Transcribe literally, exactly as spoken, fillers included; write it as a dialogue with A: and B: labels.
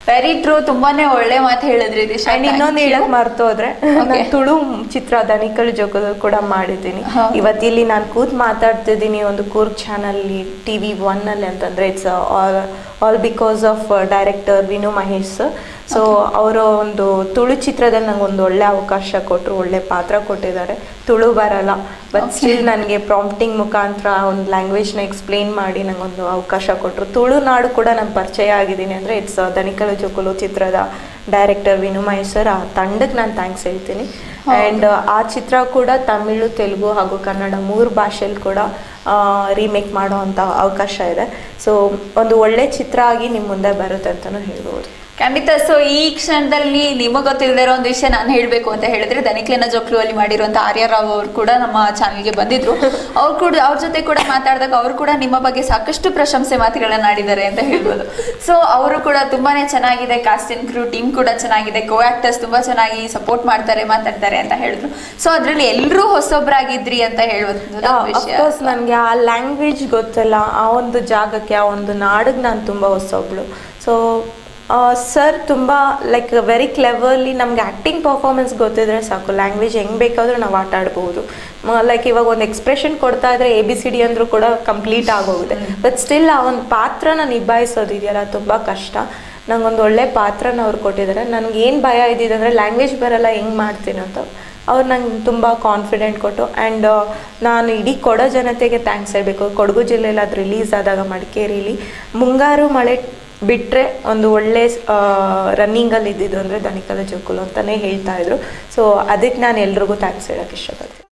A: Very true, ತುಂಬಾನೇ ಒಳ್ಳೆ ಮಾತು ಹೇಳಿದ್ರಿ ದಿಶಾ.
B: ಇನ್ನೊಂದು ಹೇಳಕ್ ಮರ್ತೋದ್ರೆ ನಾನು ತುಳು ಚಿತ್ರ ದನಿಕಲ್ ಜೋಗದಲ್ಲಿ ಕೂಡ ಮಾಡಿದ್ದೀನಿ. ಇವತ್ತು ಇಲ್ಲಿ ನಾನು ಕೂತ್ ಮಾತಾಡ್ತಿದ್ದೀನಿ ಒಂದು ಕೂರ್ಗ್ ಚಾನಲ್ ಟಿವಿ ಒನ್ ಅಲ್ಲಿ ಅಂತಂದ್ರೆ it's all all because of director Vinu Mahesh. So ಅವರ ಒಂದು ತುಳು ಚಿತ್ರದಲ್ಲಿ ನಂಗೆ ಒಂದು ಒಳ್ಳೆ ಅವಕಾಶ ಕೊಟ್ಟರು, ಒಳ್ಳೆ ಪಾತ್ರ ಕೊಟ್ಟಿದ್ದಾರೆ. ತುಳು ಬರಲ್ಲ, ಬಟ್ ಸ್ಟಿಲ್ ನನಗೆ ಪ್ರಾಂಪ್ಟಿಂಗ್ ಮುಖಾಂತರ ಒಂದು ಲ್ಯಾಂಗ್ವೇಜ್ನ ಎಕ್ಸ್ಪ್ಲೇನ್ ಮಾಡಿ ನಂಗೊಂದು ಅವಕಾಶ ಕೊಟ್ಟರು. ತುಳುನಾಡು ಕೂಡ ನಾನು ಪರಿಚಯ ಆಗಿದ್ದೀನಿ ಅಂದರೆ ಇಟ್ಸ್ ದನಿಕಲ್ ಜೋಕುಲು ಚಿತ್ರದ ಡೈರೆಕ್ಟರ್ ವಿನು ಮಹೇಶ್ ಸರ್. ಆ ತಂಡಕ್ಕೆ ನಾನು ಥ್ಯಾಂಕ್ಸ್ ಹೇಳ್ತೀನಿ. ಆ್ಯಂಡ್ ಆ ಚಿತ್ರ ಕೂಡ ತಮಿಳು, ತೆಲುಗು ಹಾಗೂ ಕನ್ನಡ ಮೂರು ಭಾಷೆಯಲ್ಲಿ ಕೂಡ ರೀಮೇಕ್ ಮಾಡೋ ಅಂಥ ಅವಕಾಶ ಇದೆ. ಸೊ ಒಂದು ಒಳ್ಳೆ ಚಿತ್ರ ಆಗಿ ನಿಮ್ಮ ಮುಂದೆ ಬರುತ್ತೆ ಅಂತಲೂ ಹೇಳ್ಬೋದು.
A: ಖಂಡಿತ. ಸೊ ಈ ಕ್ಷಣದಲ್ಲಿ ನಿಮಗೆ ಗೊತ್ತಿಲ್ಲದೆ ಇರೋ ಒಂದು ವಿಷಯ ನಾನು ಹೇಳಬೇಕು ಅಂತ ಹೇಳಿದ್ರೆ, ದನಿಕ್ಲಿನ ಜೋಕ್ಲು ಅಲ್ಲಿ ಮಾಡಿರುವಂಥ ಆರ್ಯ ರಾವ್ ಅವರು ಕೂಡ ನಮ್ಮ ಚಾನಲ್ಗೆ ಬಂದಿದ್ರು. ಅವ್ರು ಕೂಡ ಅವ್ರ ಜೊತೆ ಕೂಡ ಮಾತಾಡಿದಾಗ ಅವರು ಕೂಡ ನಿಮ್ಮ ಬಗ್ಗೆ ಸಾಕಷ್ಟು ಪ್ರಶಂಸೆ ಮಾತುಗಳನ್ನ ಆಡಿದ್ದಾರೆ ಅಂತ ಹೇಳ್ಬೋದು. ಸೊ ಅವರು ಕೂಡ ತುಂಬಾನೇ ಚೆನ್ನಾಗಿದೆ, ಕಾಸ್ಟ್ ಅಂಡ್ ಕ್ರೂ ಟೀಮ್ ಕೂಡ ಚೆನ್ನಾಗಿದೆ, ಕೋ ಆಕ್ಟರ್ಸ್ ತುಂಬಾ ಚೆನ್ನಾಗಿ ಸಪೋರ್ಟ್ ಮಾಡ್ತಾರೆ, ಮಾತಾಡ್ತಾರೆ ಅಂತ ಹೇಳಿದ್ರು. ಸೊ ಅದ್ರಲ್ಲಿ ಎಲ್ಲರೂ ಹೊಸೊಬ್ರಾಗಿದ್ರಿ ಅಂತ ಹೇಳ್ಬೋದು ವಿಷಯ.
B: ನನಗೆ ಆ ಲ್ಯಾಂಗ್ವೇಜ್ ಗೊತ್ತಿಲ್ಲ, ಆ ಒಂದು ಜಾಗಕ್ಕೆ, ಆ ಒಂದು ನಾಡಿಗೆ ನಾನು ತುಂಬ ಹೊಸೊಬ್ಳು. ಸೊ ಸರ್ ತುಂಬ ಲೈಕ್ ವೆರಿ ಕ್ಲೆವರ್ಲಿ ನಮ್ಗೆ ಆ್ಯಕ್ಟಿಂಗ್ ಪರ್ಫಾರ್ಮೆನ್ಸ್ ಗೊತ್ತಿದ್ರೆ ಸಾಕು, ಲ್ಯಾಂಗ್ವೇಜ್ ಹೆಂಗೆ ಬೇಕಾದರೂ ನಾವು ಆಟ ಆಡ್ಬೋದು. ಲೈಕ್ ಇವಾಗ ಒಂದು ಎಕ್ಸ್ಪ್ರೆಷನ್ ಕೊಡ್ತಾ ಇದ್ರೆ ಎ ಬಿ ಸಿ ಡಿ ಅಂದರೂ ಕೂಡ ಕಂಪ್ಲೀಟ್ ಆಗೋಗುತ್ತೆ. ಬಟ್ ಸ್ಟಿಲ್ ಆ ಒಂದು ಪಾತ್ರನ ನಿಭಾಯಿಸೋದಿದೆಯಲ್ಲ ತುಂಬ ಕಷ್ಟ. ನಂಗೊಂದು ಒಳ್ಳೆ ಪಾತ್ರನ ಅವ್ರು ಕೊಟ್ಟಿದ್ದಾರೆ. ನನಗೆ ಏನು ಭಯ ಇದ್ದಿದೆ ಅಂದರೆ ಲ್ಯಾಂಗ್ವೇಜ್ ಬರಲ್ಲ ಹೆಂಗೆ ಮಾಡ್ತೀನಿ ಅಂತ, ಅವ್ರು ನಂಗೆ ತುಂಬ ಕಾನ್ಫಿಡೆಂಟ್ ಕೊಟ್ಟು. ಆ್ಯಂಡ್ ನಾನು ಇಡೀ ಕೊಡೋ ಜನತೆಗೆ ಥ್ಯಾಂಕ್ಸ್ ಹೇಳಬೇಕು. ಕೊಡಗು ಜಿಲ್ಲೆಯಲ್ಲಿ ಅದು ರಿಲೀಸ್ ಆದಾಗ ಮಡಿಕೇರಿಲಿ ಮುಂಗಾರು ಮಳೆ ಬಿಟ್ಟರೆ ಒಂದು ಒಳ್ಳೆ ರನ್ನಿಂಗಲ್ಲಿ ಇದ್ದಿದ್ದು ಅಂದರೆ ದನಿಕಲ್ ಜೋಕುಲು ಅಂತಲೇ ಹೇಳ್ತಾಯಿದ್ರು. ಸೊ ಅದಕ್ಕೆ ನಾನು ಎಲ್ರಿಗೂ ಥ್ಯಾಂಕ್ಸ್ ಹೇಳೋಕ್ಕೆ ಇಷ್ಟಪಡ್ತೀನಿ.